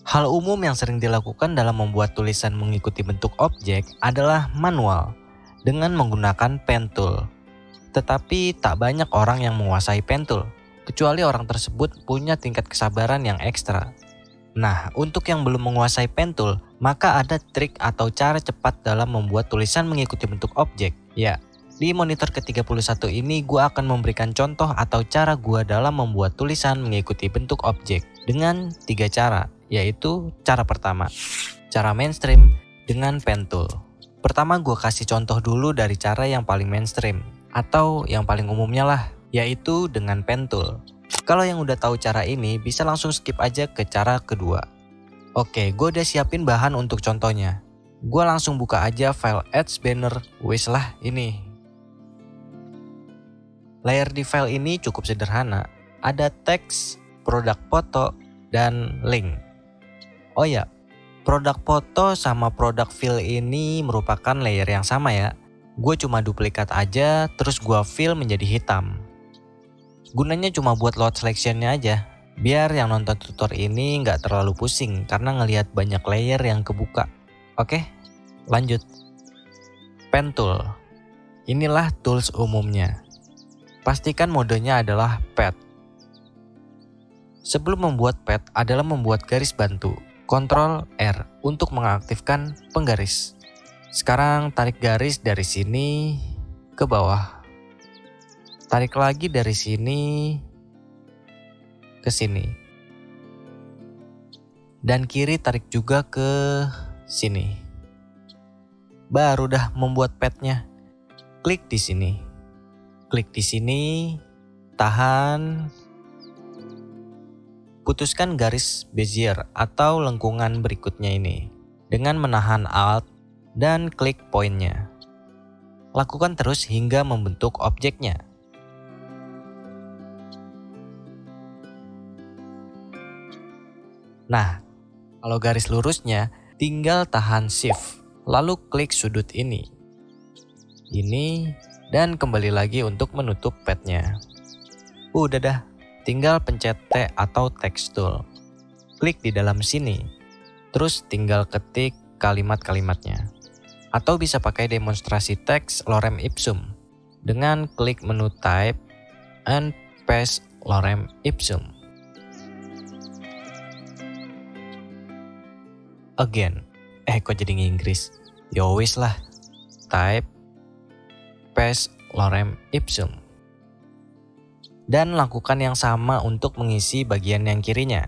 Hal umum yang sering dilakukan dalam membuat tulisan mengikuti bentuk objek adalah manual dengan menggunakan pen tool. Tetapi tak banyak orang yang menguasai pen tool, kecuali orang tersebut punya tingkat kesabaran yang ekstra. Nah, untuk yang belum menguasai pen tool, maka ada trik atau cara cepat dalam membuat tulisan mengikuti bentuk objek. Ya, di monitor ke-31 ini gue akan memberikan contoh atau cara gue dalam membuat tulisan mengikuti bentuk objek dengan 3 cara, yaitu cara pertama, cara mainstream dengan pen tool. Pertama gue kasih contoh dulu dari cara yang paling mainstream, atau yang paling umumnya lah, yaitu dengan pen tool. Kalau yang udah tahu cara ini, bisa langsung skip aja ke cara kedua. Oke, gue udah siapin bahan untuk contohnya. Gue langsung buka aja file Ads Banner, wis lah ini. Layer di file ini cukup sederhana. Ada teks, produk foto, dan link. Oh ya, produk foto sama produk fill ini merupakan layer yang sama ya. Gue cuma duplikat aja, terus gue fill menjadi hitam. Gunanya cuma buat load selectionnya aja, biar yang nonton tutor ini nggak terlalu pusing karena ngelihat banyak layer yang kebuka. Oke, lanjut. Pen tool. Inilah tools umumnya. Pastikan modenya adalah pad. Sebelum membuat pad adalah membuat garis bantu. Ctrl R untuk mengaktifkan penggaris. Sekarang tarik garis dari sini ke bawah. Tarik lagi dari sini ke sini. Dan kiri tarik juga ke sini. Baru dah membuat padnya. Klik di sini. Klik di sini, tahan. Putuskan garis Bezier atau lengkungan berikutnya ini dengan menahan Alt dan klik poinnya. Lakukan terus hingga membentuk objeknya. Nah, kalau garis lurusnya, tinggal tahan Shift, lalu klik sudut ini, dan kembali lagi untuk menutup padnya. Udah dah, tinggal pencet T atau text tool. Klik di dalam sini, terus tinggal ketik kalimat-kalimatnya. Atau bisa pakai demonstrasi teks lorem ipsum dengan klik menu Type and Paste lorem ipsum. Again, kok jadi Inggris? Yowis lah. Type, paste, lorem ipsum. Dan lakukan yang sama untuk mengisi bagian yang kirinya.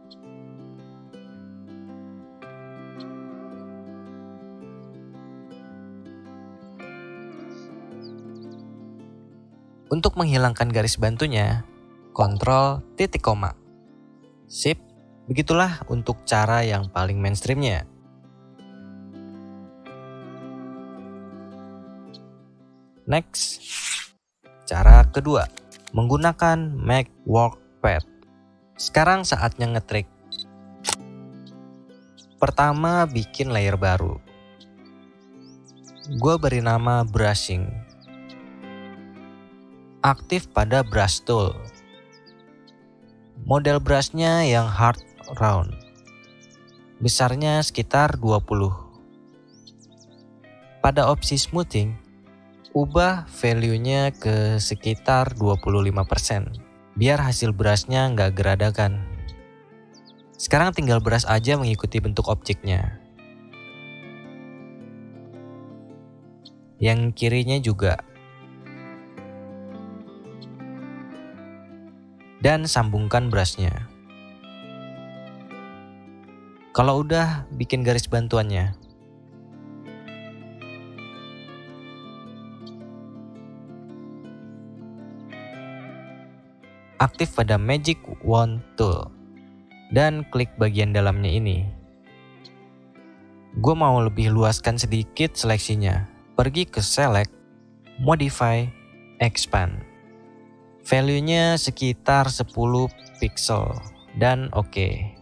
Untuk menghilangkan garis bantunya, Ctrl titik koma. Sip. Begitulah untuk cara yang paling mainstreamnya. Next, cara kedua, menggunakan Make Workpad. Sekarang saatnya ngetrik. Pertama, bikin layer baru. Gue beri nama brushing. Aktif pada brush tool. Model brushnya yang hard round. Besarnya sekitar 20. Pada opsi smoothing, ubah value-nya ke sekitar 25%. Biar hasil brushnya nggak geradakan. Sekarang tinggal brush aja mengikuti bentuk objeknya. Yang kirinya juga. Dan sambungkan brushnya. Kalau udah, bikin garis bantuannya. Aktif pada Magic Wand Tool. Dan klik bagian dalamnya ini. Gue mau lebih luaskan sedikit seleksinya. Pergi ke Select, Modify, Expand. Value-nya sekitar 10 pixel. Dan oke.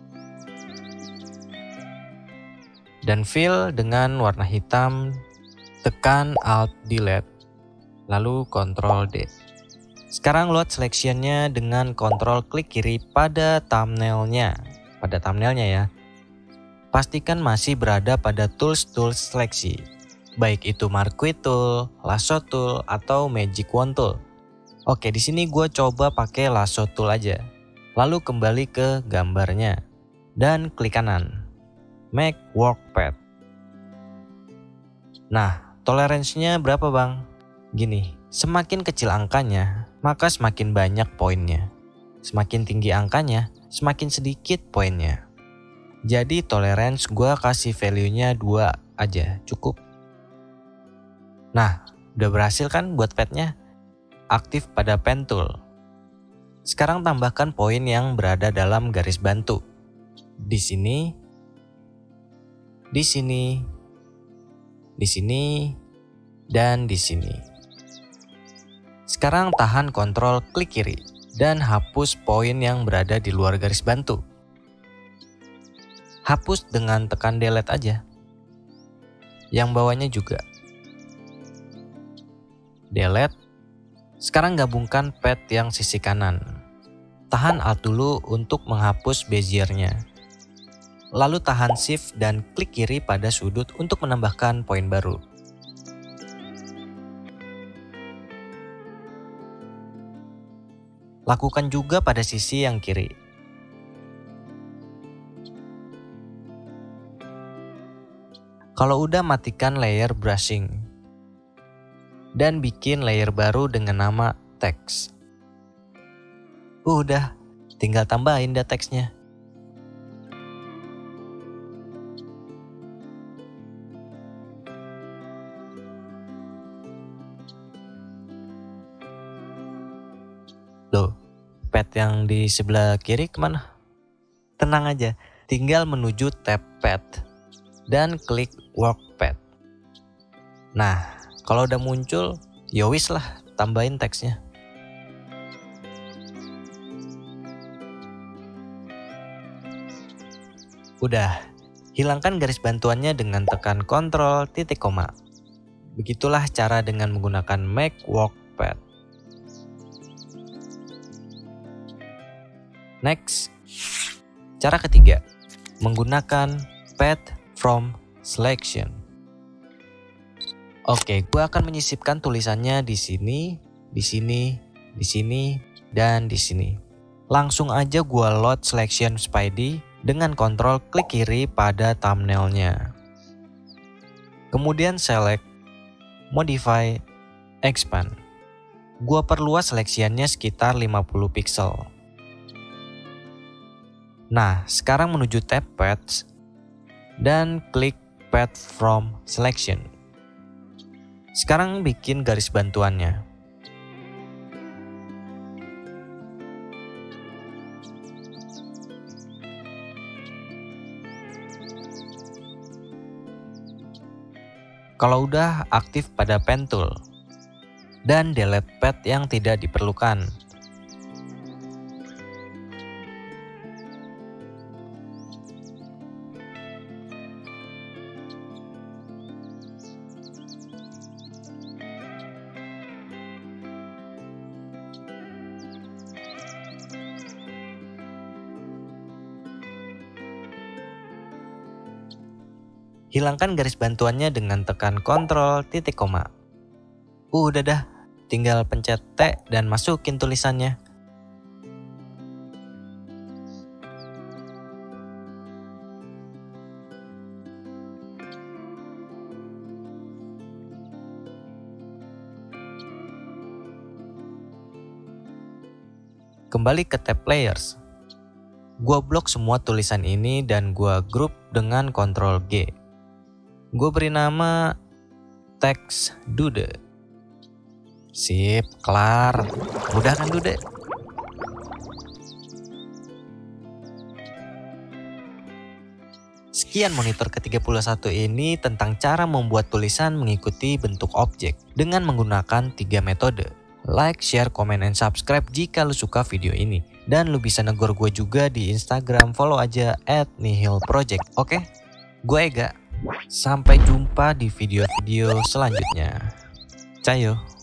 Dan fill dengan warna hitam, tekan Alt Delete, lalu Ctrl D. Sekarang load selection-nya dengan Ctrl klik kiri pada thumbnail-nya, pada thumbnailnya ya. Pastikan masih berada pada tools seleksi, baik itu Marquee Tool, Lasso Tool, atau Magic Wand Tool. Oke, di sini gue coba pakai Lasso Tool aja. Lalu kembali ke gambarnya dan klik kanan, Make Workpath. Nah, toleransinya berapa bang? Gini, semakin kecil angkanya, maka semakin banyak poinnya. Semakin tinggi angkanya, semakin sedikit poinnya. Jadi tolerance gue kasih value-nya 2 aja, cukup. Nah, udah berhasil kan buat petnya? Aktif pada pen tool. Sekarang tambahkan poin yang berada dalam garis bantu. Di sini, di sini, di sini, dan di sini. Sekarang tahan kontrol klik kiri dan hapus poin yang berada di luar garis bantu. Hapus dengan tekan delete aja. Yang bawahnya juga. Delete. Sekarang gabungkan pet yang sisi kanan. Tahan Alt dulu untuk menghapus bezier-nya. Lalu tahan Shift dan klik kiri pada sudut untuk menambahkan poin baru. Lakukan juga pada sisi yang kiri. Kalau udah, matikan layer brushing dan bikin layer baru dengan nama text. Udah, tinggal tambahin dah teksnya. Loh, pet yang di sebelah kiri kemana? Tenang aja, tinggal menuju tab pet dan klik Workpath. Nah, kalau udah muncul, yowis lah, tambahin teksnya. Udah, hilangkan garis bantuannya dengan tekan Ctrl titik koma. Begitulah cara dengan menggunakan Make Workpath. Next, cara ketiga, menggunakan Path from Selection. Oke, gue akan menyisipkan tulisannya di sini, di sini, di sini, dan di sini. Langsung aja gue load Selection Spidey dengan kontrol klik kiri pada thumbnailnya. Kemudian select, modify, expand. Gue perluas seleksiannya sekitar 50 pixel. Nah, sekarang menuju tab Paths dan klik Path from Selection. Sekarang bikin garis bantuannya. Kalau udah, aktif pada pen tool dan delete pet yang tidak diperlukan. Hilangkan garis bantuannya dengan tekan Ctrl titik koma. Udah dah, tinggal pencet T dan masukin tulisannya. Kembali ke tab Layers. Gua blok semua tulisan ini dan gua group dengan Ctrl G. Gue beri nama Text Dude. Sip, kelar. Mudah kan Dude? Sekian monitor ke-31 ini tentang cara membuat tulisan mengikuti bentuk objek dengan menggunakan 3 metode. Like, share, komen, and subscribe jika lu suka video ini. Dan lu bisa negor gue juga di Instagram, follow aja @nihilproject. Oke? Gue Ega. Sampai jumpa di video-video selanjutnya. Cayo.